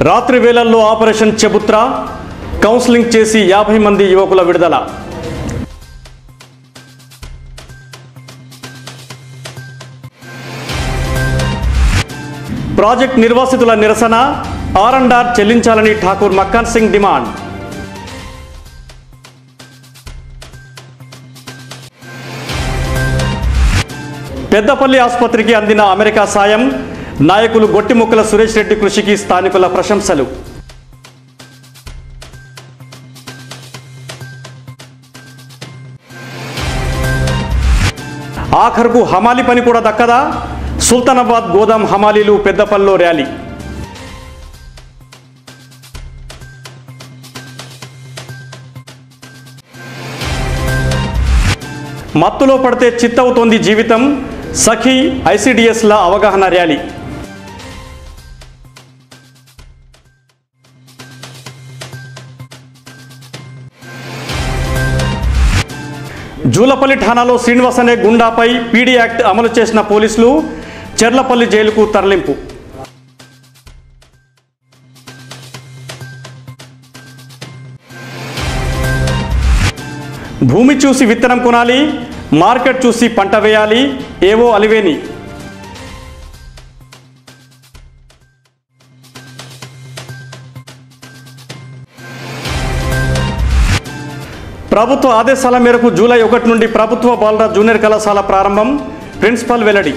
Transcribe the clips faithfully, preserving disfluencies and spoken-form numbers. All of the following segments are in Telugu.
రాత్రి వేళల్లో ఆపరేషన్ చెబుత్రా కౌన్సిలింగ్ చేసి యాభై మంది యువకుల విడుదల. ప్రాజెక్ట్ నిర్వాసితుల నిరసన, ఆర్ అండ్ ఆర్ చెల్లించాలని ఠాకూర్ మక్కాన్ సింగ్ డిమాండ్. పెద్దపల్లి ఆసుపత్రికి అందిన అమెరికా సాయం, నాయకులు గొట్టిముక్కల సురేష్ రెడ్డి కృషికి స్థానికుల ప్రశంసలు. ఆఖరుకు హమాలి పని కూడా దక్కదా? సుల్తానాబాద్ గోదాం హమాలీలు పెద్దపల్లిలో ర్యాలీ. మత్తులో పడితే చిత్తవుతోంది జీవితం, సఖీ ఐసిడిఎస్ల అవగాహన ర్యాలీ. జూలపల్లి ఠాణాలో శ్రీనివాస్ అనే గుండాపై పీడీ యాక్ట్ అమలు చేసిన పోలీసులు చెర్లపల్లి జైలుకు తరలింపు. భూమి చూసి విత్తనం కొనాలి, మార్కెట్ చూసి పంట వేయాలి, ఏవో అలివేని. ప్రభుత్వ ఆదేశాల మేరకు జూలై ఒకటి నుండి ప్రభుత్వ బాలుర జూనియర్ కళాశాల ప్రారంభం, ప్రిన్సిపల్ వెల్లడి.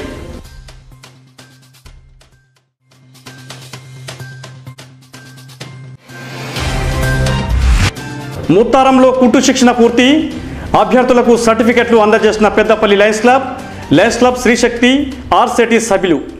ముత్తారంలో కుట్టు శిక్షణ పూర్తి, అభ్యర్థులకు సర్టిఫికెట్లు అందజేసిన Peddapalli Lions Club, Lions Club Srishakti, RSETI సభ్యులు.